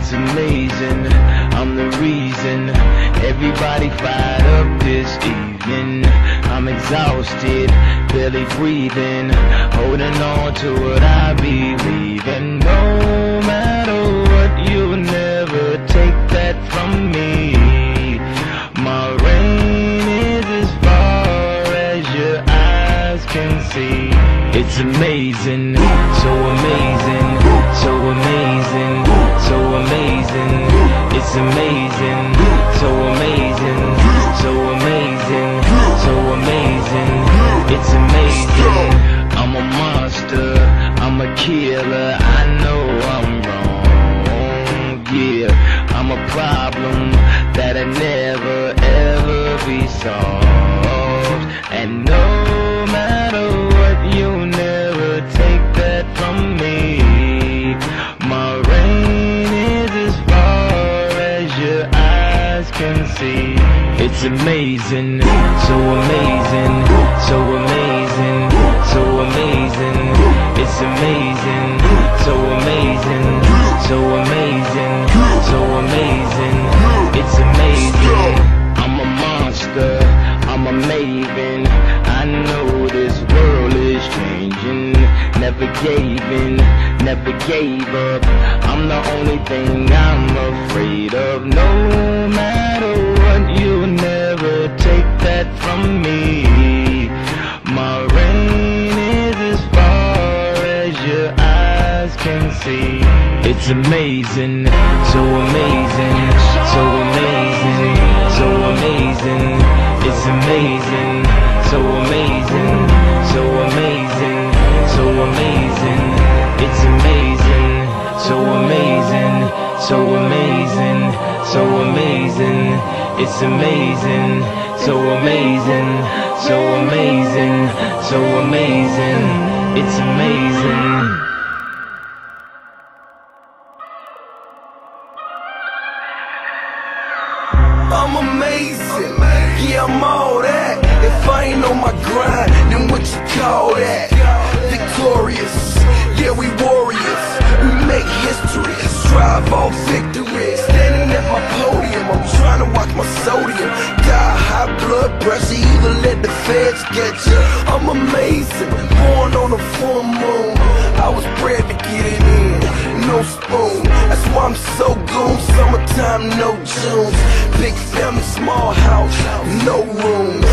It's amazing, I'm the reason everybody fired up this evening. I'm exhausted, barely breathing, holding on to what I believe in. No matter what, you'll never take that from me. My reign is as far as your eyes can see. It's amazing, so amazing, so amazing, so amazing. It's amazing, so amazing, so amazing, so amazing. It's amazing. I'm a monster, I'm a killer, I know I'm wrong. Yeah, I'm a problem that'll never ever be solved. And no matter what, you'll never take that from me. My reign is as far as your eyes can see. It's amazing, so amazing, so amazing, so amazing. It's amazing, so amazing, so amazing, so amazing. It's amazing. I'm a monster, I'm a maven. I know this world is changing. Never gave in, never gave up. I'm the only thing I'm afraid of. No matter what, you'll never take that from me. My reign is as far as your eyes can see. It's amazing, so amazing, so amazing, so amazing. It's amazing, so amazing, so amazing, so amazing. It's amazing, so amazing, so amazing, so amazing. It's amazing, so amazing, so amazing, so amazing. It's amazing. I'm amazing, yeah, I'm all that. If I ain't on my grind, then what you call that? Victorious, yeah, we warriors. We make history, strive all victory. Standing at my podium, I'm trying to watch my sodium. Die high blood pressure, either let the feds get you. I'm amazing, born on a full moon. I was bred to get it in, no spoon. That's why I'm so goon. Summertime, no Junes. Big family, small house, no room.